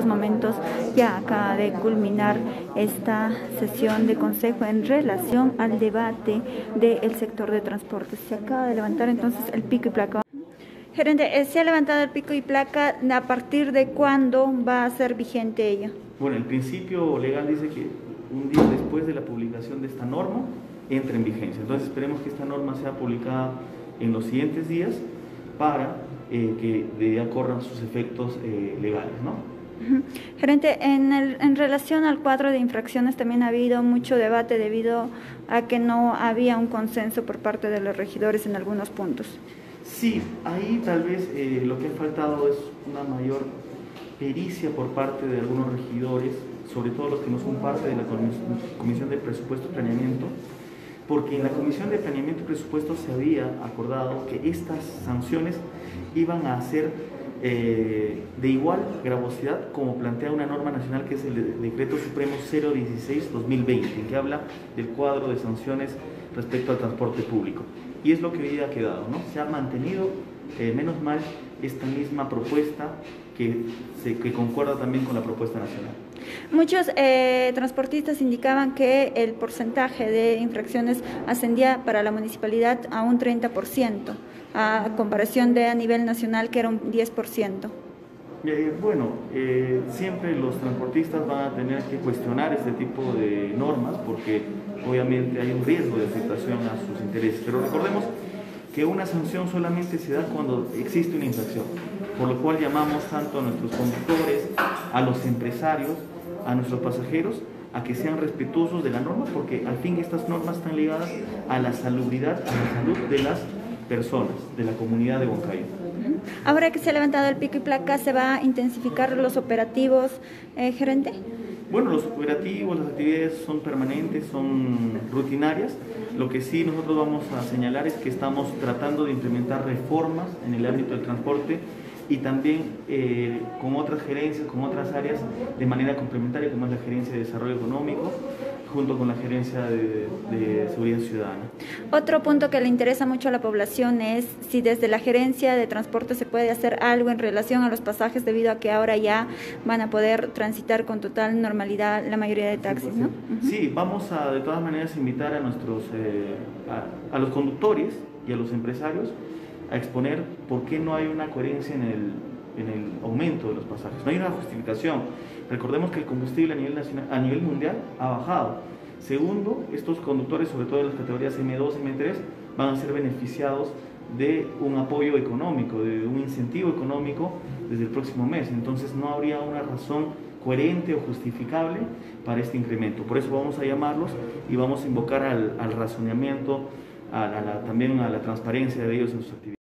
Momentos ya acaba de culminar esta sesión de consejo en relación al debate del sector de transportes. Se acaba de levantar entonces el pico y placa. Gerente, ¿se ha levantado el pico y placa? ¿A partir de cuándo va a ser vigente ello? Bueno, el principio legal dice que un día después de la publicación de esta norma entra en vigencia. Entonces esperemos que esta norma sea publicada en los siguientes días para que de ya corran sus efectos legales, ¿no? Gerente, en relación al cuadro de infracciones también ha habido mucho debate debido a que no había un consenso por parte de los regidores en algunos puntos. Sí, ahí tal vez lo que ha faltado es una mayor pericia por parte de algunos regidores, sobre todo los que no son parte de la Comisión de Presupuesto y Planeamiento, porque en la Comisión de Planeamiento y Presupuesto se había acordado que estas sanciones iban a ser de igual gravosidad como plantea una norma nacional que es el Decreto Supremo 016-2020, que habla del cuadro de sanciones respecto al transporte público. Y es lo que hoy ha quedado, ¿no? Se ha mantenido, menos mal, esta misma propuesta que concuerda también con la propuesta nacional. Muchos transportistas indicaban que el porcentaje de infracciones ascendía para la municipalidad a un 30%, a comparación de a nivel nacional que era un 10%. Siempre los transportistas van a tener que cuestionar este tipo de normas porque obviamente hay un riesgo de afectación a sus intereses, pero recordemos que una sanción solamente se da cuando existe una infracción, por lo cual llamamos tanto a nuestros conductores, a los empresarios, a nuestros pasajeros, a que sean respetuosos de la norma, porque al fin estas normas están ligadas a la salubridad, a la salud de las personas, de la comunidad de Huancayo. Ahora que se ha levantado el pico y placa, ¿se va a intensificar los operativos, gerente? Bueno, los operativos, las actividades son permanentes, son rutinarias. Lo que sí nosotros vamos a señalar es que estamos tratando de implementar reformas en el ámbito del transporte y también con otras gerencias, con otras áreas de manera complementaria, como es la Gerencia de Desarrollo Económico, junto con la Gerencia de Seguridad Ciudadana. Otro punto que le interesa mucho a la población es si desde la Gerencia de Transporte se puede hacer algo en relación a los pasajes, debido a que ahora ya van a poder transitar con total normalidad la mayoría de taxis, ¿no? Sí, vamos a de todas maneras invitar a nuestros a los conductores y a los empresarios a exponer por qué no hay una coherencia en el aumento de los pasajes. No hay una justificación. Recordemos que el combustible a nivel mundial ha bajado. Segundo, estos conductores, sobre todo de las categorías M2, M3, van a ser beneficiados de un apoyo económico, de un incentivo económico desde el próximo mes. Entonces no habría una razón coherente o justificable para este incremento. Por eso vamos a llamarlos y vamos a invocar al razonamiento, también a la transparencia de ellos en sus actividades.